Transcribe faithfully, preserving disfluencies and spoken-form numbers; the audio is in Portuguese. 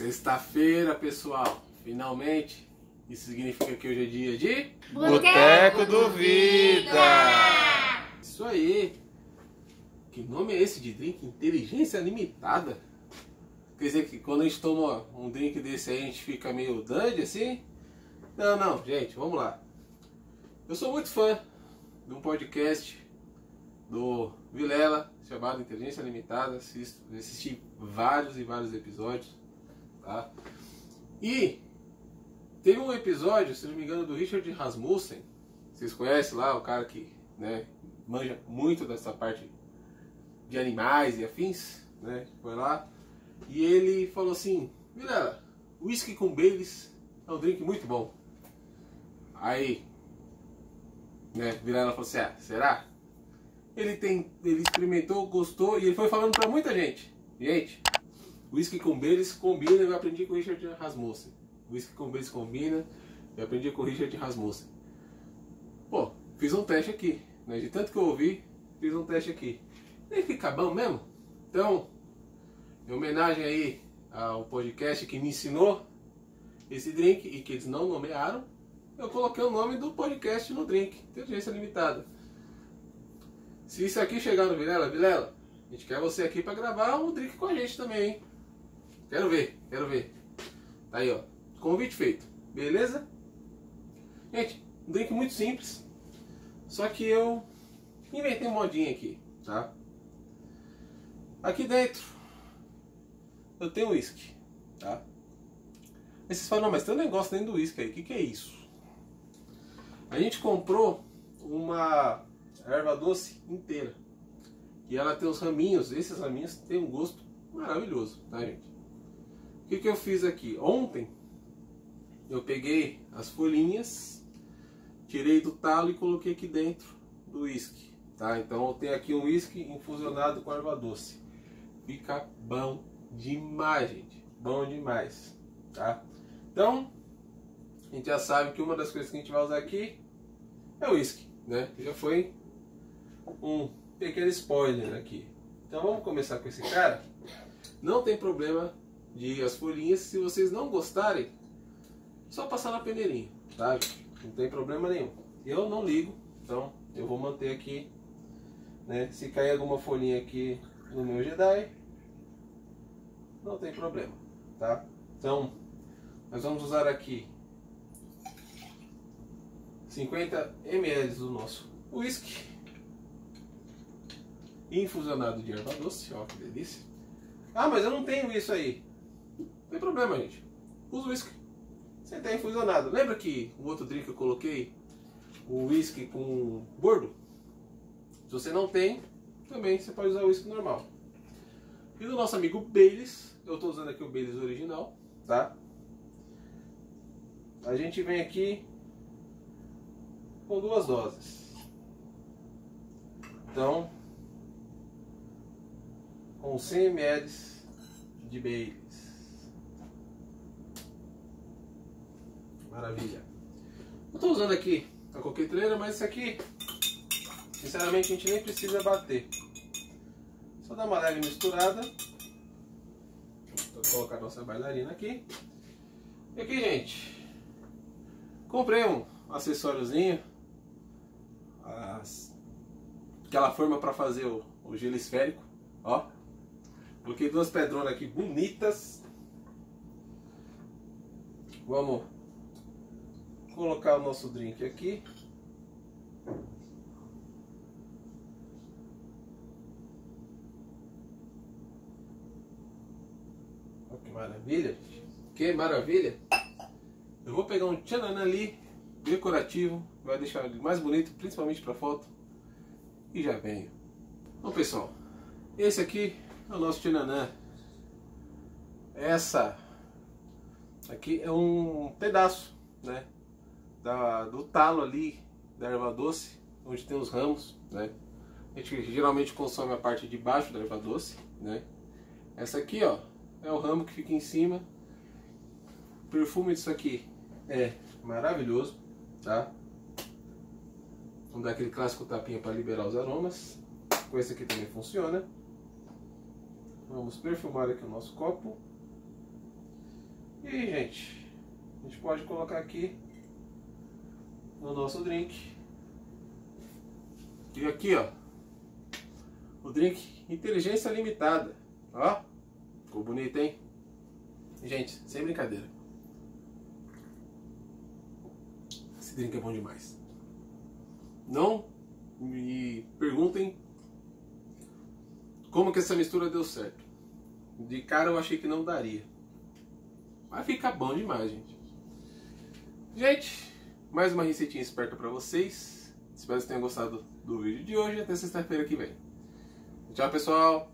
Sexta-feira, pessoal. Finalmente. Isso significa que hoje é dia de... Boteco do Vida! Isso aí. Que nome é esse de drink? Inteligência Limitada. Quer dizer que quando a gente toma um drink desse aí, a gente fica meio dandy assim? Não, não, gente, vamos lá. Eu sou muito fã de um podcast do Vilela chamado Inteligência Limitada. Assisto, assisti vários e vários episódios, tá? E teve um episódio, se não me engano, do Richard Rasmussen. Vocês conhecem lá, o cara que, né, manja muito dessa parte de animais e afins, né? Foi lá e ele falou assim: Vilela, whisky com Baileys é um drink muito bom. Aí, né, Vilela falou assim: ah, será? Ele tem, ele experimentou, gostou e ele foi falando pra muita gente. Gente, whisky com Baileys combina, eu aprendi com o Richard Rasmussen. Whisky com Baileys combina, eu aprendi com o Richard Rasmussen. Pô, fiz um teste aqui, né? De tanto que eu ouvi, fiz um teste aqui. E fica bom mesmo? Então, em homenagem aí ao podcast que me ensinou esse drink e que eles não nomearam, eu coloquei o nome do podcast no drink, Inteligência Limitada. Se isso aqui chegar no Vilela, Vilela, a gente quer você aqui para gravar um drink com a gente também, hein? Quero ver, quero ver. Tá aí, ó. Convite feito. Beleza? Gente, um drink muito simples. Só que eu inventei um modinho aqui, tá? Aqui dentro eu tenho uísque, tá? Aí vocês falam, não, mas tem um negócio dentro do uísque aí. O que, que é isso? A gente comprou uma erva doce inteira. E ela tem os raminhos. Esses raminhos têm um gosto maravilhoso, tá, gente? O que, que eu fiz aqui? Ontem eu peguei as folhinhas, tirei do talo e coloquei aqui dentro do uísque, tá? Então eu tenho aqui um uísque infusionado com erva doce. Fica bom demais, gente. Bom demais, tá? Então, a gente já sabe que uma das coisas que a gente vai usar aqui é o uísque, né? Já foi um pequeno spoiler aqui. Então vamos começar com esse cara. Não tem problema de as folhinhas, se vocês não gostarem, só passar na peneirinha, tá? Não tem problema nenhum. Eu não ligo, então eu vou manter aqui, né? Se cair alguma folhinha aqui no meu Jedi, não tem problema, tá? Então, nós vamos usar aqui cinquenta mililitros do nosso whisky infusionado de erva doce. Ó, que delícia. Ah, mas eu não tenho isso aí. Não tem problema, gente. Usa o whisky sem ter infusionado. Lembra que o outro drink que eu coloquei o whisky com bordo? Se você não tem, também você pode usar o whisky normal. E do nosso amigo Baileys, eu estou usando aqui o Baileys original, tá? A gente vem aqui com duas doses. Então, com cem mililitros de Baileys. Maravilha. Eu estou usando aqui a coqueteleira, mas isso aqui, sinceramente, a gente nem precisa bater. Só dar uma leve misturada. Vou colocar a nossa bailarina aqui. E aqui, gente, comprei um acessóriozinho, as, aquela forma para fazer o, o gelo esférico, ó. Coloquei duas pedronas aqui bonitas. Vamos colocar o nosso drink aqui. Olha que maravilha, gente. Que maravilha. Eu vou pegar um tchananã ali, decorativo, vai deixar ele mais bonito, principalmente para foto. E já venho. Bom, pessoal, esse aqui é o nosso tchananã. Essa aqui é um pedaço, né, da, do talo ali da erva doce, onde tem os ramos, né? A gente geralmente consome a parte de baixo da erva doce, né? Essa aqui, ó, é o ramo que fica em cima. O perfume disso aqui é maravilhoso, tá? Vamos dar aquele clássico tapinha para liberar os aromas. Com esse aqui também funciona. Vamos perfumar aqui o nosso copo. E aí, gente, a gente pode colocar aqui no nosso drink. E aqui, ó, o drink Inteligência Limitada. Ó, ficou bonito, hein? Gente, sem brincadeira, esse drink é bom demais. Não me perguntem como que essa mistura deu certo. De cara eu achei que não daria. Vai ficar bom demais, gente. Gente, mais uma receitinha esperta pra vocês. Espero que vocês tenham gostado do vídeo de hoje. Até sexta-feira que vem. Tchau, pessoal.